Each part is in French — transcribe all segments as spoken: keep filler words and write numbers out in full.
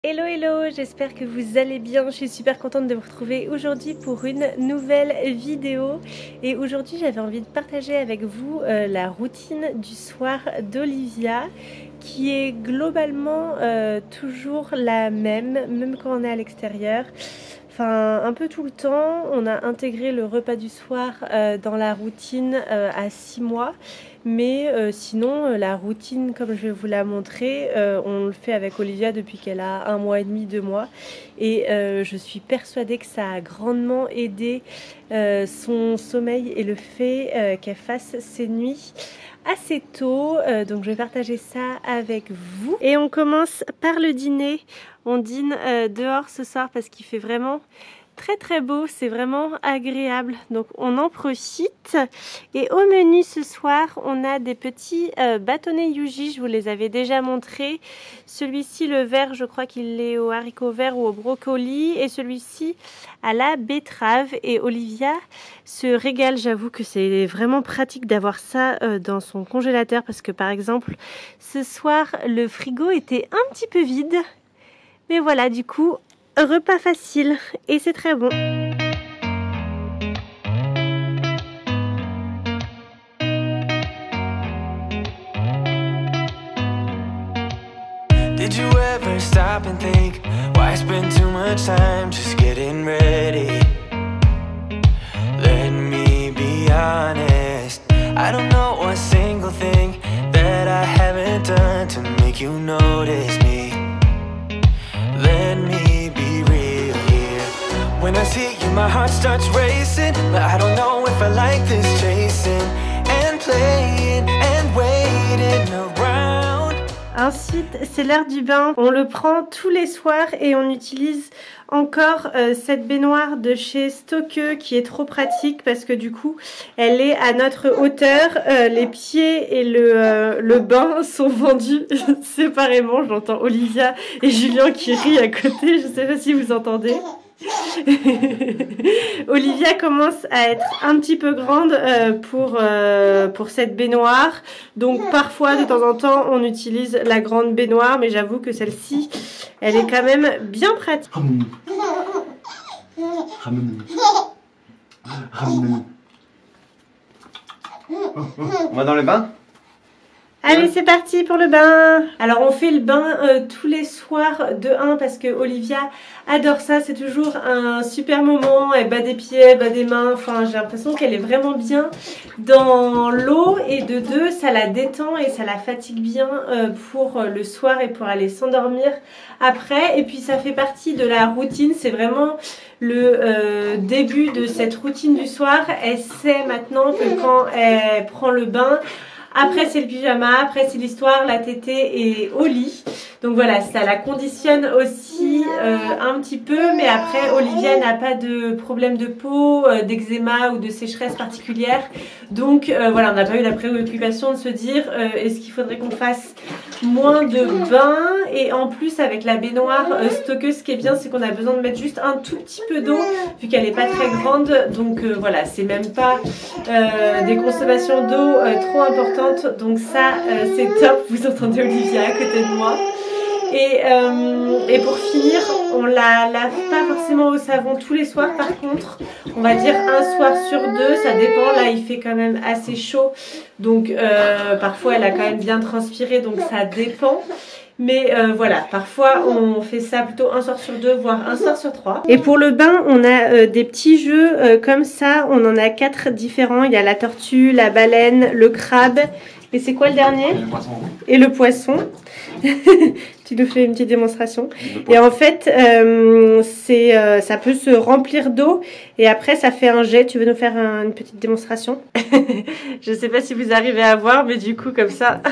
Hello hello, j'espère que vous allez bien, je suis super contente de vous retrouver aujourd'hui pour une nouvelle vidéo et aujourd'hui j'avais envie de partager avec vous euh, la routine du soir d'Olivia qui est globalement euh, toujours la même, même quand on est à l'extérieur. Enfin, un peu tout le temps, on a intégré le repas du soir euh, dans la routine euh, à six mois. Mais euh, sinon, euh, la routine, comme je vais vous la montrer, euh, on le fait avec Olivia depuis qu'elle a un mois et demi, deux mois. Et euh, je suis persuadée que ça a grandement aidé euh, son sommeil et le fait euh, qu'elle fasse ses nuits assez tôt. Euh, donc je vais partager ça avec vous. Et on commence par le dîner. On dîne euh, dehors ce soir parce qu'il fait vraiment très très beau, c'est vraiment agréable, donc on en profite. Et au menu ce soir on a des petits euh, bâtonnets Yuji, je vous les avais déjà montrés. Celui-ci, le vert, je crois qu'il est au haricot vert ou au brocoli, et celui-ci à la betterave. Et Olivia se régale, j'avoue que c'est vraiment pratique d'avoir ça euh, dans son congélateur, parce que par exemple ce soir le frigo était un petit peu vide, mais voilà, du coup repas facile et c'est très bon. Did you ever stop and think why spend too much time just getting ready? Let me be honest, I don't know a single thing that I haven't done to make you notice me. Let me be real here. When I see you, my heart starts racing, but I don't know if I like this chasing and playing and waiting around. Ensuite, c'est l'heure du bain. On le prend tous les soirs et on utilise encore euh, cette baignoire de chez Stokke qui est trop pratique parce que du coup, elle est à notre hauteur. Euh, les pieds et le, euh, le bain sont vendus séparément. J'entends Olivia et Julien qui rient à côté. Je ne sais pas si vous entendez. Olivia commence à être un petit peu grande euh, pour, euh, pour cette baignoire, donc parfois de temps en temps on utilise la grande baignoire, mais j'avoue que celle-ci elle est quand même bien pratique. On va dans le bain? Allez, c'est parti pour le bain. Alors on fait le bain euh, tous les soirs de un parce que Olivia adore ça, c'est toujours un super moment, elle bat des pieds, elle bat des mains, enfin j'ai l'impression qu'elle est vraiment bien dans l'eau, et de deux ça la détend et ça la fatigue bien euh, pour le soir et pour aller s'endormir après. Et puis ça fait partie de la routine, c'est vraiment le euh, début de cette routine du soir. Elle sait maintenant que quand elle prend le bain, après c'est le pyjama, après c'est l'histoire, la tétée et au lit. Donc voilà, ça la conditionne aussi euh, un petit peu, mais après Olivia n'a pas de problème de peau, euh, d'eczéma ou de sécheresse particulière. Donc euh, voilà, on n'a pas eu la préoccupation de se dire euh, est-ce qu'il faudrait qu'on fasse moins de bains. Et en plus avec la baignoire euh, Stokke, ce qui est bien c'est qu'on a besoin de mettre juste un tout petit peu d'eau vu qu'elle n'est pas très grande. Donc euh, voilà, c'est même pas euh, des consommations d'eau euh, trop importantes. Donc ça euh, c'est top, vous entendez Olivia à côté de moi. Et, euh, et pour finir, on la lave pas forcément au savon tous les soirs. Par contre, on va dire un soir sur deux, ça dépend. Là, il fait quand même assez chaud, donc euh, parfois elle a quand même bien transpiré, donc ça dépend. Mais euh, voilà, parfois on fait ça plutôt un soir sur deux, voire un soir sur trois. Et pour le bain, on a euh, des petits jeux euh, comme ça. On en a quatre différents. Il y a la tortue, la baleine, le crabe. Et c'est quoi le dernier? Et le poisson. Et le poisson. Tu nous fais une petite démonstration. Et en fait, euh, c'est, euh, ça peut se remplir d'eau et après ça fait un jet. Tu veux nous faire un, une petite démonstration? Je sais pas si vous arrivez à voir, mais du coup comme ça,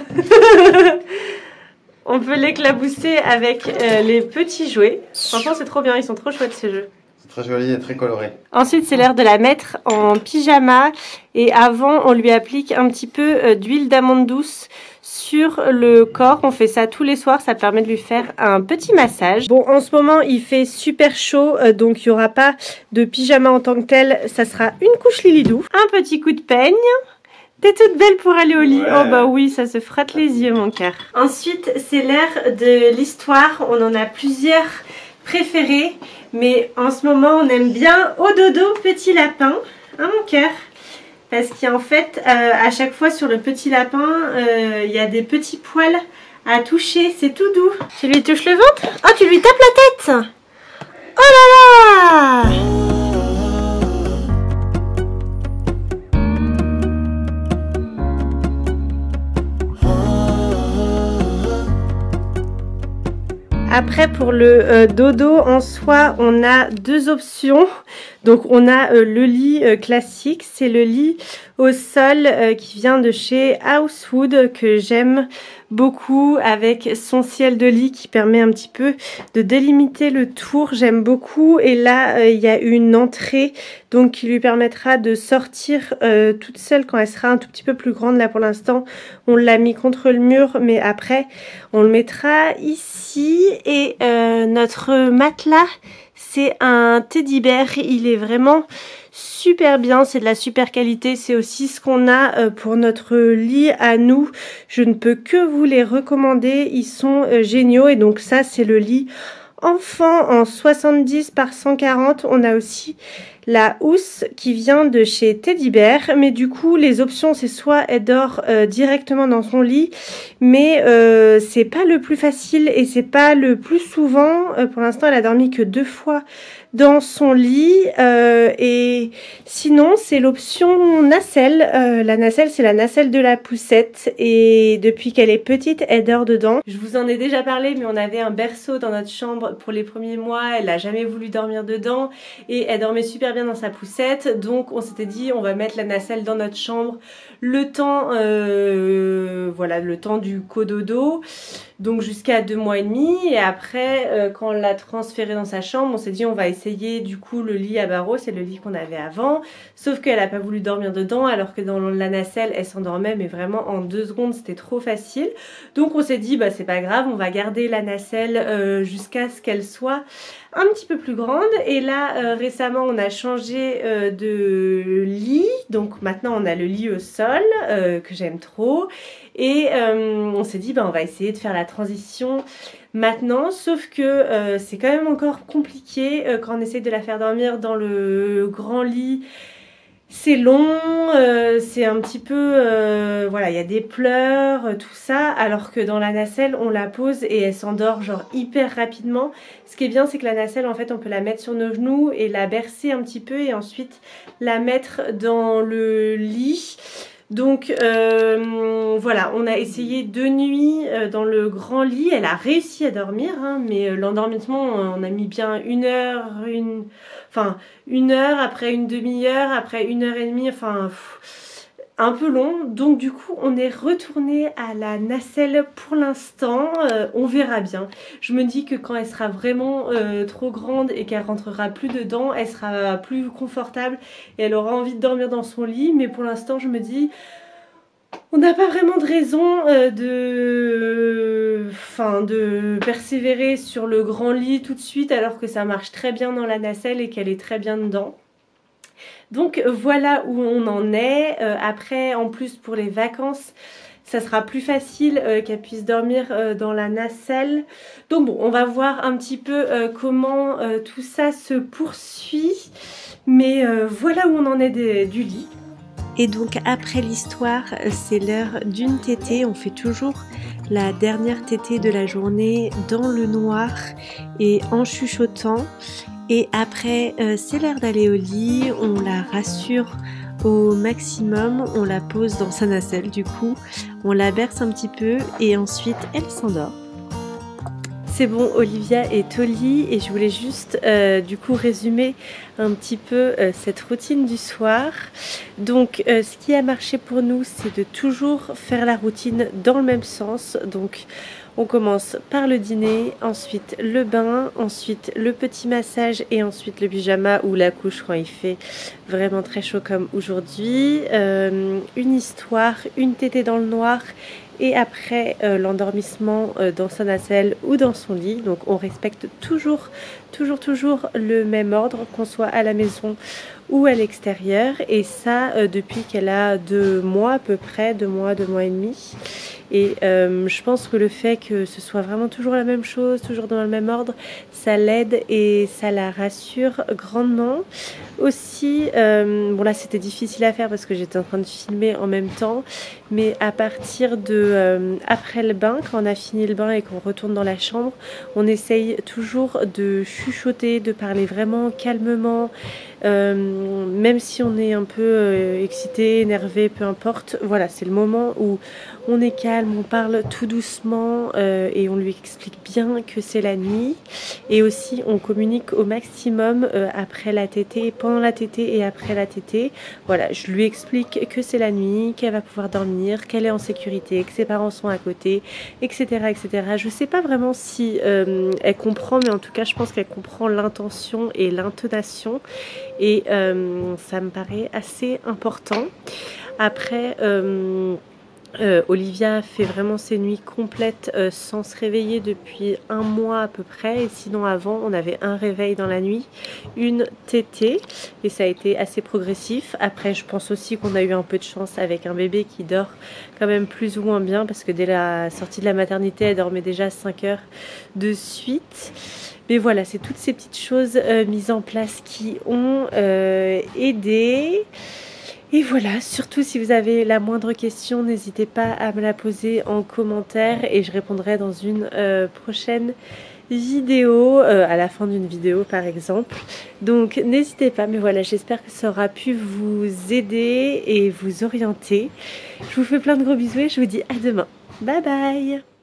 on peut l'éclabousser avec euh, les petits jouets. Franchement c'est trop bien, ils sont trop chouettes ces jeux. Très joli et très coloré. Ensuite, c'est l'heure de la mettre en pyjama. Et avant, on lui applique un petit peu euh, d'huile d'amande douce sur le corps. On fait ça tous les soirs. Ça permet de lui faire un petit massage. Bon, en ce moment, il fait super chaud. Euh, donc, il n'y aura pas de pyjama en tant que tel. Ça sera une couche Lilidou. Un petit coup de peigne. T'es toute belle pour aller au lit. Ouais. Oh bah oui, ça se frotte les yeux mon cœur. Ensuite, c'est l'heure de l'histoire. On en a plusieurs préférés. Mais en ce moment, on aime bien Au dodo, petit lapin. Hein mon cœur? Parce qu'en fait, euh, à chaque fois sur le petit lapin, euh, il y a des petits poils à toucher. C'est tout doux. Tu lui touches le ventre? Oh, tu lui tapes la tête! Oh là là! Après pour le euh, dodo en soi, on a deux options. Donc on a euh, le lit euh, classique, c'est le lit au sol euh, qui vient de chez Housewood que j'aime beaucoup avec son ciel de lit qui permet un petit peu de délimiter le tour. J'aime beaucoup et là euh, il y a une entrée donc qui lui permettra de sortir euh, toute seule quand elle sera un tout petit peu plus grande. Là pour l'instant on l'a mis contre le mur mais après on le mettra ici et euh, notre matelas c'est un teddy bear, il est vraiment super bien, c'est de la super qualité, c'est aussi ce qu'on a pour notre lit à nous. Je ne peux que vous les recommander, ils sont géniaux et donc ça c'est le lit enfant en soixante-dix par cent quarante. On a aussi la housse qui vient de chez Teddy Bear, mais du coup les options c'est soit elle dort euh, directement dans son lit, mais euh, c'est pas le plus facile et c'est pas le plus souvent. Euh, pour l'instant elle a dormi que deux fois dans son lit euh, et sinon c'est l'option nacelle. Euh, la nacelle c'est la nacelle de la poussette et depuis qu'elle est petite elle dort dedans. Je vous en ai déjà parlé mais on avait un berceau dans notre chambre pour les premiers mois, elle a jamais voulu dormir dedans et elle dormait super bien dans sa poussette, donc on s'était dit on va mettre la nacelle dans notre chambre le temps euh, voilà le temps du cododo, donc jusqu'à deux mois et demi et après euh, quand on l'a transféré dans sa chambre on s'est dit on va essayer du coup le lit à barreaux, c'est le lit qu'on avait avant, sauf qu'elle a pas voulu dormir dedans alors que dans la nacelle elle s'endormait mais vraiment en deux secondes, c'était trop facile, donc on s'est dit bah c'est pas grave, on va garder la nacelle euh, jusqu'à ce qu'elle soit un petit peu plus grande et là euh, récemment on a changé euh, de lit, donc maintenant on a le lit au sol euh, que j'aime trop et euh, on s'est dit bah on va essayer de faire la transition maintenant, sauf que euh, c'est quand même encore compliqué euh, quand on essaie de la faire dormir dans le grand lit. C'est long, euh, c'est un petit peu, euh, voilà, il y a des pleurs, euh, tout ça, alors que dans la nacelle, on la pose et elle s'endort genre hyper rapidement. Ce qui est bien, c'est que la nacelle, en fait, on peut la mettre sur nos genoux et la bercer un petit peu et ensuite la mettre dans le lit. Donc euh, voilà, on a essayé deux nuits euh, dans le grand lit, elle a réussi à dormir, hein, mais euh, l'endormissement, on a mis bien une heure, une... enfin une heure, après une demi-heure, après une heure et demie, enfin pff, un peu long. Donc du coup, on est retourné à la nacelle pour l'instant, euh, on verra bien. Je me dis que quand elle sera vraiment euh, trop grande et qu'elle rentrera plus dedans, elle sera plus confortable et elle aura envie de dormir dans son lit, mais pour l'instant, je me dis... on n'a pas vraiment de raison euh, de... Enfin, de persévérer sur le grand lit tout de suite alors que ça marche très bien dans la nacelle et qu'elle est très bien dedans. Donc voilà où on en est. Euh, après, en plus pour les vacances, ça sera plus facile euh, qu'elle puisse dormir euh, dans la nacelle. Donc bon, on va voir un petit peu euh, comment euh, tout ça se poursuit. Mais euh, voilà où on en est de, du lit. Et donc après l'histoire, c'est l'heure d'une tétée. On fait toujours la dernière tétée de la journée dans le noir et en chuchotant. Et après, euh, c'est l'heure d'aller au lit. On la rassure au maximum. On la pose dans sa nacelle du coup. On la berce un petit peu et ensuite elle s'endort. C'est bon, Olivia est au lit et je voulais juste euh, du coup résumer un petit peu euh, cette routine du soir. Donc euh, ce qui a marché pour nous, c'est de toujours faire la routine dans le même sens. Donc On commence par le dîner, ensuite le bain, ensuite le petit massage et ensuite le pyjama ou la couche quand il fait vraiment très chaud comme aujourd'hui. Euh, une histoire, une tétée dans le noir et après euh, l'endormissement euh, dans sa nacelle ou dans son lit. Donc on respecte toujours, toujours, toujours le même ordre, qu'on soit à la maison ou à l'extérieur. Et ça euh, depuis qu'elle a deux mois à peu près, deux mois, deux mois et demi. Et euh, je pense que le fait que ce soit vraiment toujours la même chose, toujours dans le même ordre, ça l'aide et ça la rassure grandement. Aussi, euh, bon là c'était difficile à faire parce que j'étais en train de filmer en même temps, mais à partir de euh, après le bain, quand on a fini le bain et qu'on retourne dans la chambre, on essaye toujours de chuchoter, de parler vraiment calmement, euh, même si on est un peu euh, excité, énervé, peu importe. Voilà, c'est le moment où on est calme, on parle tout doucement euh, et on lui explique bien que c'est la nuit. Et aussi, on communique au maximum euh, après la tétée, pendant la tétée et après la tétée. Voilà, je lui explique que c'est la nuit, qu'elle va pouvoir dormir, qu'elle est en sécurité, que ses parents sont à côté, et cetera et cetera. Je sais pas vraiment si euh, elle comprend, mais en tout cas, je pense qu'elle comprend l'intention et l'intonation. Et euh, ça me paraît assez important. Après... Euh, Euh, Olivia fait vraiment ses nuits complètes euh, sans se réveiller depuis un mois à peu près, et sinon avant on avait un réveil dans la nuit, une tétée, et ça a été assez progressif. Après je pense aussi qu'on a eu un peu de chance avec un bébé qui dort quand même plus ou moins bien, parce que dès la sortie de la maternité elle dormait déjà cinq heures de suite. Mais voilà, c'est toutes ces petites choses euh, mises en place qui ont euh, aidé. Et voilà, surtout si vous avez la moindre question, n'hésitez pas à me la poser en commentaire et je répondrai dans une euh, prochaine vidéo, euh, à la fin d'une vidéo par exemple. Donc n'hésitez pas, mais voilà, j'espère que ça aura pu vous aider et vous orienter. Je vous fais plein de gros bisous et je vous dis à demain. Bye bye!